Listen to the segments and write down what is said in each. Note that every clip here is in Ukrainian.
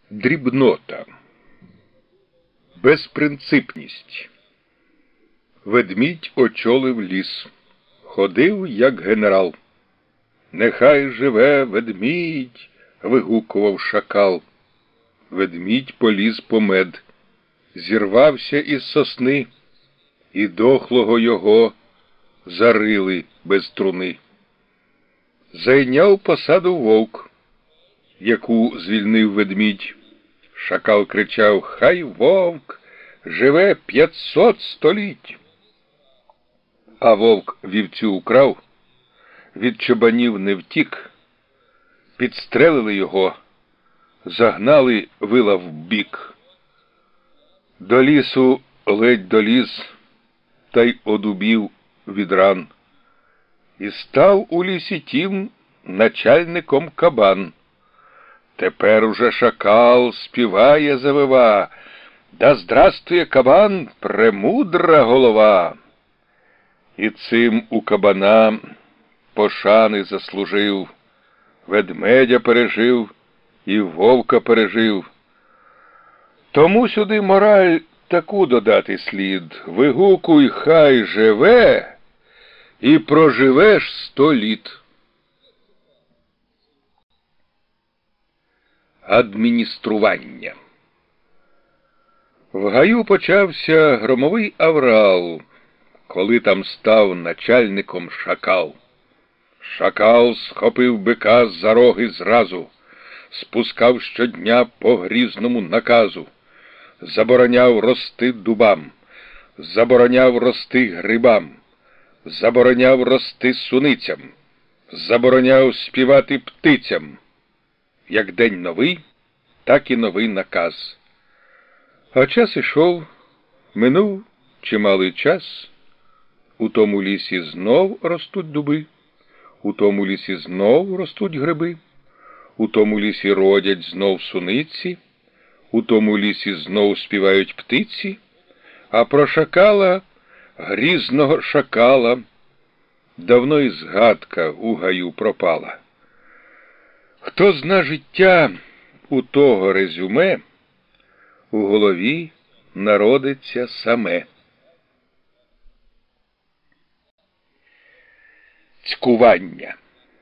Дрібнота. Безпринципність. Ведмідь очолив ліс. Ходив, як генерал. «Нехай живе ведмідь!» – вигукував шакал. Ведмідь поліз по мед. Зірвався із сосни, і дохлого його зарили без труни. Зайняв посаду вовк, яку звільнив ведмідь. Шакал кричав: «Хай вовк живе 500 століть!» А вовк вівцю украв, від чобанів не втік, підстрелили його, загнали вила вбік. До лісу ледь доліз, та й одубів від ран. І став у лісі тім начальником кабан. Тепер уже шакал співає, завива: «Да здравствує кабан, премудра голова!» І цим у кабана пошани заслужив, ведмедя пережив і вовка пережив. Тому сюди мораль таку додати слід: вигукуй, хай живе, і проживеш 100 літ. Адміністрування. В гаю почався громовий аврал, коли там став начальником шакал. Шакал схопив бика за роги зразу, спускав щодня по грізному наказу, забороняв рости дубам, забороняв рости грибам, забороняв рости суницям, забороняв співати птицям. Як день новий, так і новий наказ. А час ішов, минув чималий час. У тому лісі знов ростуть дуби, у тому лісі знов ростуть гриби, у тому лісі родять знов суниці, у тому лісі знов співають птиці, а про шакала, грізного шакала, давно і згадка у гаю пропала. Хто зна життя у того резюме, у голові народиться саме. Цькування.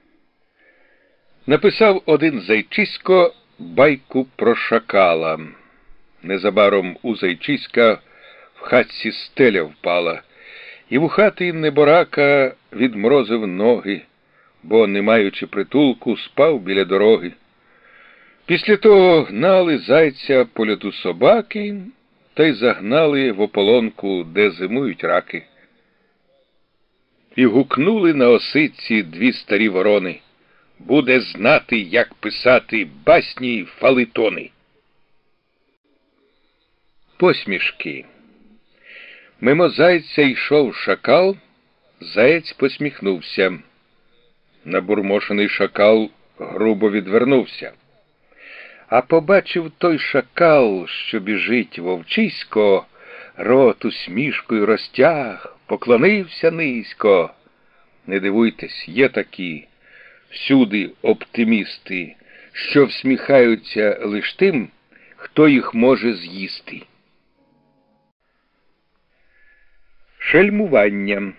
Написав один зайчисько байку про шакала. Незабаром у зайчиська в хатці стеля впала, і в хати неборака відморозив ноги, бо, не маючи притулку, спав біля дороги. Після того гнали зайця по льоду собаки та й загнали в ополонку, де зимують раки. І гукнули на осиці 2 старі ворони: «Буде знати, як писати басні й фалитони». Посмішки. Мимо зайця йшов шакал, заєць посміхнувся. Набурмошений шакал грубо відвернувся. А побачив той шакал, що біжить вовчисько, рот усмішкою розтяг, поклонився низько. Не дивуйтесь, є такі всюди оптимісти, що всміхаються лиш тим, хто їх може з'їсти. Шельмування.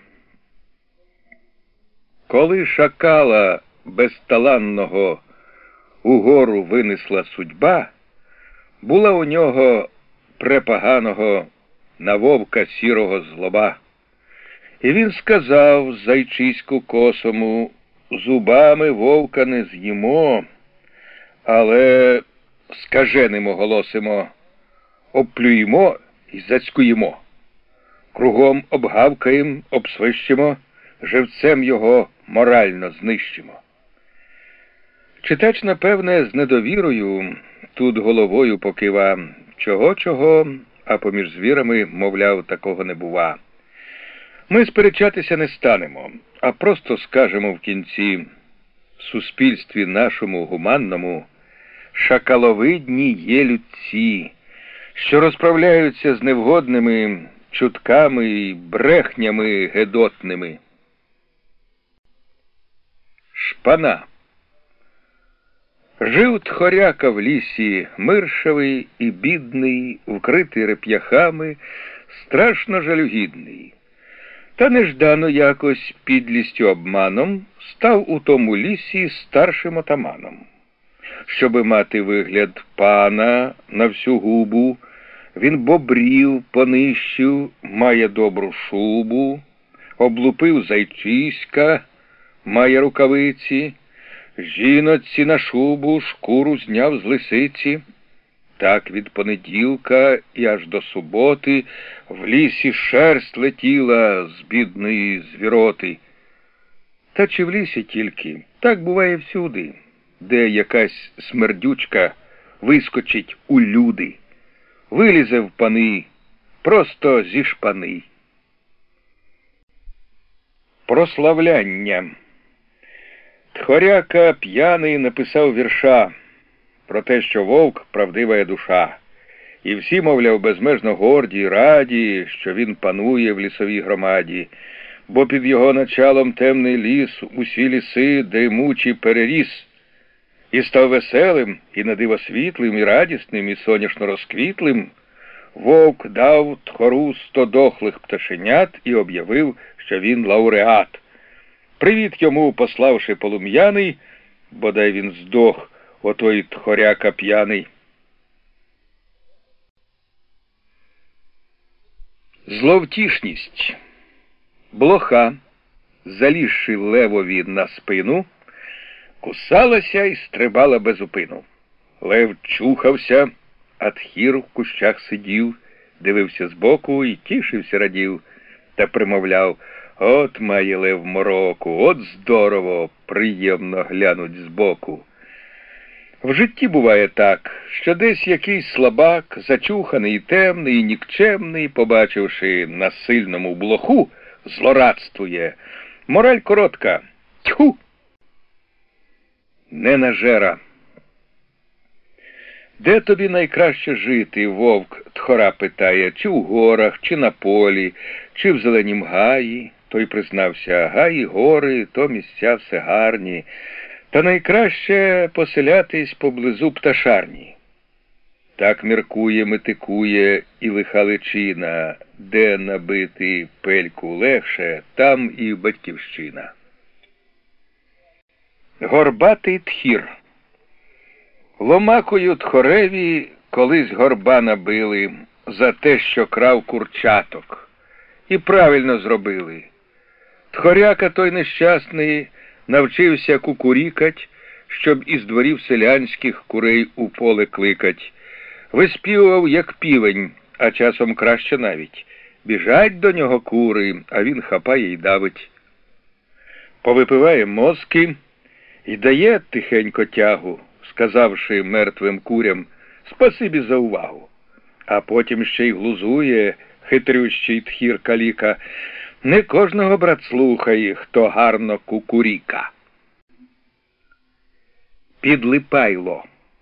Коли шакала безталанного угору винесла судьба, була у нього препоганого на вовка сірого злоба. І він сказав зайчиську косому: «Зубами вовка не з'їмо, але скаженимо голосимо, обплюємо і зацькуємо. Кругом обгавкаєм, обсвищимо, живцем його морально знищимо». Читач, напевне, з недовірою тут головою покива. Чого-чого, а поміж звірами, мовляв, такого не бува. Ми сперечатися не станемо, а просто скажемо в кінці: в суспільстві нашому гуманному шакаловидні є людці, що розправляються з невгодними чутками й брехнями гедотними. Шпана. Жив тхоряка в лісі, миршавий і бідний, вкритий реп'яхами, страшно жалюгідний. Та неждано якось підлістю обманом став у тому лісі старшим отаманом. Щоби мати вигляд пана на всю губу, він бобрів, понищив, має добру шубу, облупив зайчиська, має рукавиці, жіноці на шубу шкуру зняв з лисиці. Так від понеділка і аж до суботи в лісі шерсть летіла з бідної звіроти. Та чи в лісі тільки? Так буває всюди, де якась смердючка вискочить у люди, вилізе в пани, просто зі шпани. Прославляння. Тхоряка п'яний написав вірша про те, що вовк – правдива душа. І всі, мовляв, безмежно горді й раді, що він панує в лісовій громаді, бо під його началом темний ліс усі ліси дрімучі переріс, і став веселим, і на диво світлим, і радісним, і соняшно розквітлим. Вовк дав тхору 100 дохлих пташенят і об'явив, що він лауреат. Привіт йому, пославши полум'яний, бодай він здох, отой тхоряка п'яний. Зловтішність. Блоха, залізши левові на спину, кусалася і стрибала без упину. Лев чухався, а тхір в кущах сидів, дивився збоку і тішився радів, та примовляв: от має лев мороку, от здорово, приємно глянуть збоку. В житті буває так, що десь якийсь слабак, зачуханий і темний, і нікчемний, побачивши на сильному блоху, злорадствує. Мораль коротка. Тьху! Ненажера. Де тобі найкраще жити, вовк тхора питає, чи в горах, чи на полі, чи в зеленім гаї? Той признався: гаї, гори, то місця все гарні, та найкраще поселятись поблизу пташарні. Так міркує, метикує і лиха личина, де набити пельку легше, там і батьківщина. Горбатий тхір. Ломакою тхореві колись горба набили за те, що крав курчаток. І правильно зробили. Тхоряка той нещасний навчився кукурікать, щоб із дворів селянських курей у поле кликать. Виспівував, як півень, а часом краще навіть. Біжать до нього кури, а він хапає й давить. Повипиває мозки і дає тихенько тягу, сказавши мертвим курям: спасибі за увагу. А потім ще й глузує хитрющий тхір каліка: не кожного, брат, слухає, хто гарно кукуріка. Підлипайло.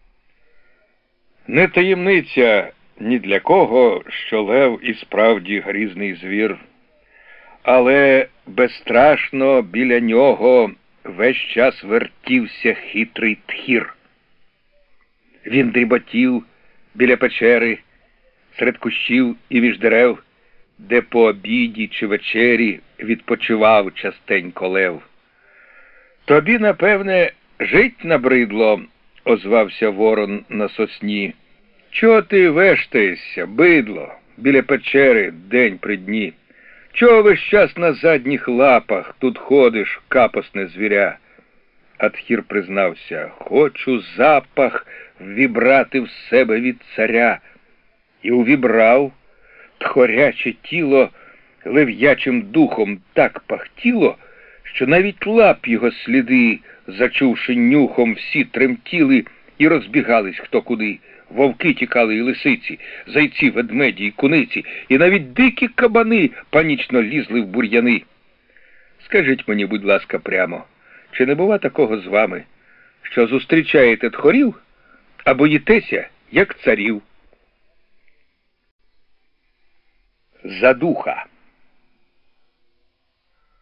Не таємниця ні для кого, що лев і справді грізний звір, але безстрашно біля нього весь час вертівся хитрий тхір. Він дріботів біля печери, серед кущів і між дерев, де по обіді чи вечері відпочивав частенько лев. Тобі, напевне, жить набридло, озвався ворон на сосні. Чого ти вештаєшся, бидло, біля печери день при дні? Чого весь час на задніх лапах тут ходиш, капосне звіря? А тхір признався: хочу запах ввібрати в себе від царя. І увібрав. Тхоряче тіло лев'ячим духом так пахтіло, що навіть лап його сліди, зачувши нюхом, всі тремтіли і розбігались хто куди. Вовки тікали і лисиці, зайці, ведмеді і куниці, і навіть дикі кабани панічно лізли в бур'яни. Скажіть мені, будь ласка, прямо, чи не бува такого з вами, що зустрічаєте тхорів, а боїтеся, як царів? Задуха.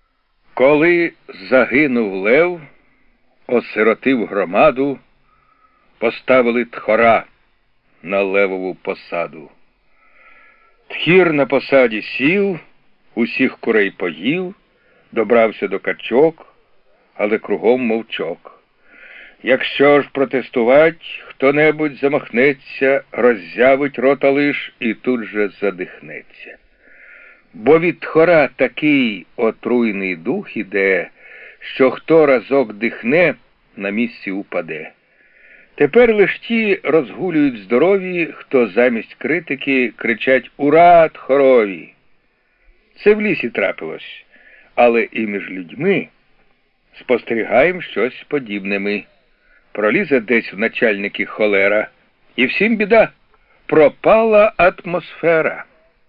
Коли загинув лев, осиротив громаду, поставили тхора на левову посаду. Тхір на посаді сів, усіх курей поїв, добрався до качок, але кругом мовчок. Якщо ж протестувать, хто-небудь замахнеться, роззявить рота лиш і тут же задихнеться. Бо від тхора такий отруйний дух іде, що хто разок дихне, на місці упаде. Тепер лиш ті розгулюють здорові, хто замість критики кричать «Ура, тхорові!». Це в лісі трапилось, але і між людьми спостерігаємо щось подібне ми. Пролізе десь в начальники холера, і всім біда, пропала атмосфера.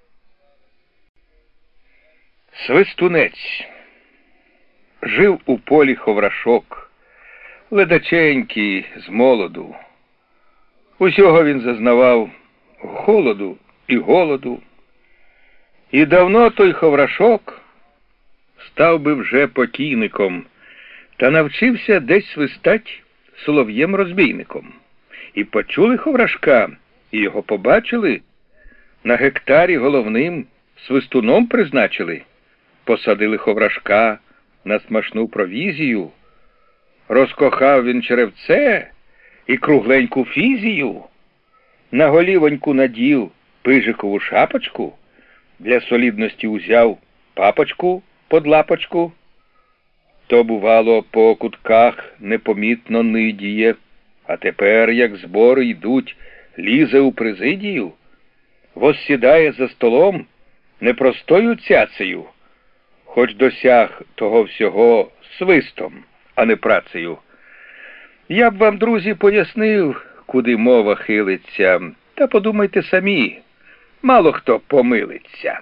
Свистунець. Жив у полі ховрашок, ледаченький з молоду. Усього він зазнавав холоду і голоду. І давно той ховрашок став би вже покійником, та навчився десь свистать солов'єм-розбійником. І почули ховрашка, і його побачили, на гектарі головним свистуном призначили. Посадили ховрашка на смачну провізію, розкохав він черевце і кругленьку фізію, на голівоньку надів пижикову шапочку, для солідності узяв папочку под лапочку. То, бувало, по кутках непомітно нидіє, а тепер, як збори йдуть, лізе у президію, воссідає за столом непростою цяцею, хоч досяг того всього свистом, а не працею. Я б вам, друзі, пояснив, куди мова хилиться, та подумайте самі, мало хто помилиться.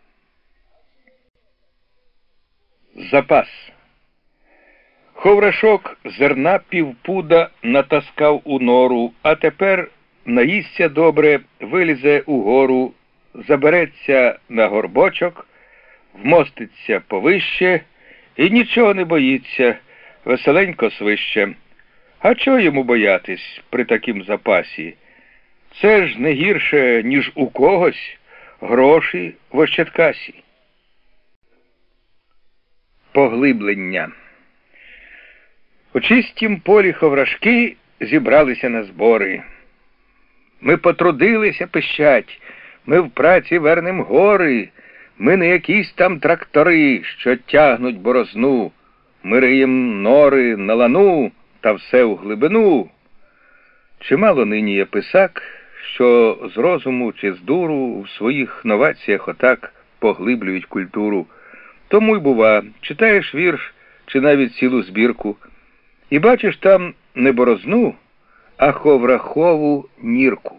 Запас. Ховрашок зерна півпуда натаскав у нору, а тепер наїсться добре, вилізе угору, забереться на горбочок, вмоститься повище і нічого не боїться, веселенько свище. А чого йому боятись при такім запасі? Це ж не гірше, ніж у когось гроші в ощадкасі. Поглиблення. У чистім полі ховрашки зібралися на збори. Ми потрудилися, пищать, ми в праці вернем гори, ми не якісь там трактори, що тягнуть борозну, ми риєм нори на лану та все в глибину. Чимало нині є писак, що з розуму чи з дуру в своїх новаціях отак поглиблюють культуру. Тому й бува, читаєш вірш чи навіть цілу збірку, і бачиш там не борозну, а ховрахову нірку.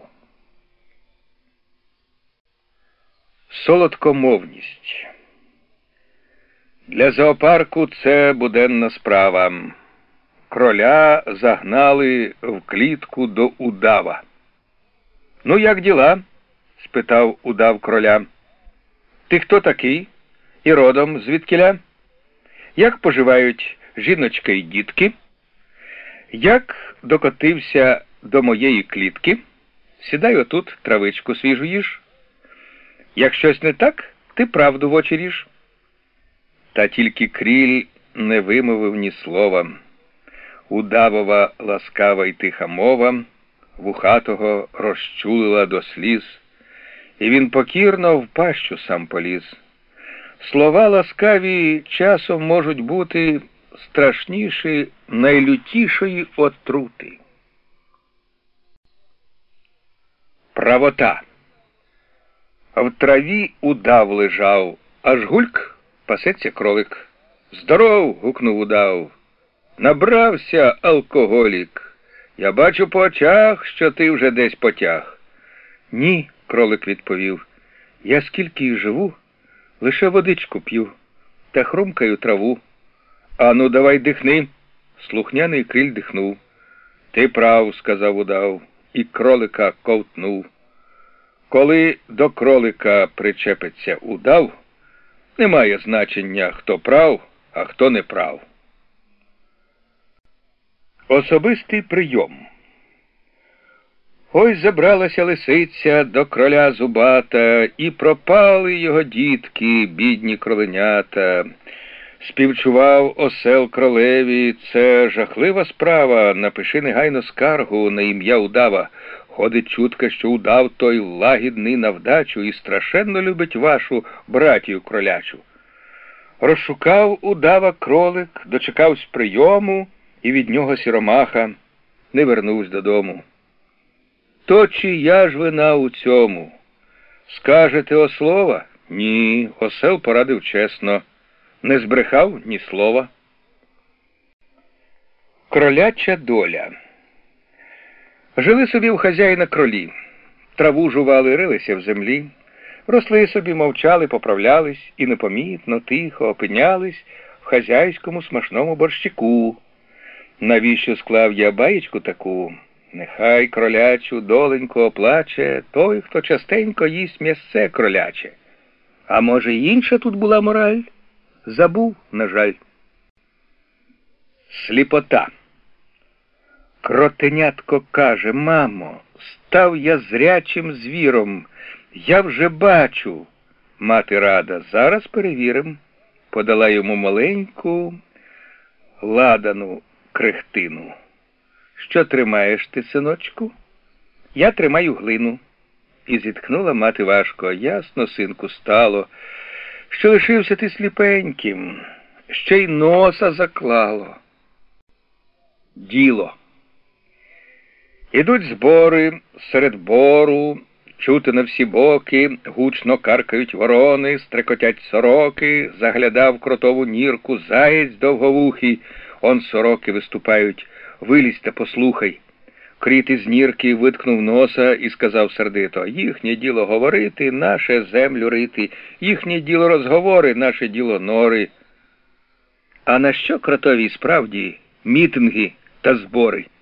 Солодкомовність. Для зоопарку це буденна справа. Кроля загнали в клітку до удава. «Ну, як діла?» – спитав удав кроля. «Ти хто такий? І родом звідкіля? Як поживають жіночка і дітки? Як докотився до моєї клітки? Сідай отут, травичку свіжу їж. Як щось не так, ти правду в очі ріж». Та тільки кріль не вимовив ні слова. Удавова ласкава й тиха мова вухатого розчулила до сліз, і він покірно в пащу сам поліз. Слова ласкаві часом можуть бути страшніші найлютішої отрути. Правота. В траві удав лежав, аж гульк, пасеться кролик. «Здоров!» – гукнув удав. «Набрався, алкоголік. Я бачу по очах, що ти вже десь потяг». «Ні», – кролик відповів, – «я скільки й живу, лише водичку п'ю та хрумкаю траву». «Ану, давай дихни». Слухняний кріль дихнув. «Ти прав», – сказав удав, і кролика ковтнув. Коли до кролика причепиться удав, немає значення, хто прав, а хто не прав. Особистий прийом. Ой, забралася лисиця до кроля зубата, і пропали його дітки, бідні кроленята. Співчував осел кролеві, це жахлива справа, напиши негайно скаргу на ім'я удава. Ходить чутка, що удав той лагідний на вдачу і страшенно любить вашу братію кролячу. Розшукав удава кролик, дочекавсь прийому, і від нього сіромаха не вернувсь додому. То чия ж вина у цьому? Скажете ослова? Ні, осел порадив чесно. Не збрехав ні слова. Кроляча доля. Жили собі у хазяїна кролі. Траву жували, рилися в землі. Росли собі, мовчали, поправлялись і непомітно, тихо опинялись в хазяйському смачному борщику. Навіщо склав я баєчку таку? Нехай кролячу доленьку оплаче той, хто частенько їсть м'ясце кроляче. А може, інша тут була мораль? Забув, на жаль. Сліпота. Кротенятко каже: мамо, став я зрячим звіром, я вже бачу. Мати рада: зараз перевірим. Подала йому маленьку ладану крехтину. Що тримаєш ти, синочку? Я тримаю глину. І зітхнула мати важко. Ясно, синку, стало, що лишився ти сліпеньким, ще й носа заклало. Діло. Ідуть збори, серед бору, чути на всі боки, гучно каркають ворони, стрекотять сороки, заглядав кротову нірку заєць довговухий, он сороки виступають, вилізь та послухай. Кріт із нірки виткнув носа і сказав сердито: їхнє діло говорити, наше землю рити, їхнє діло розговори, наше діло нори. А на що кротовій справді мітинги та збори?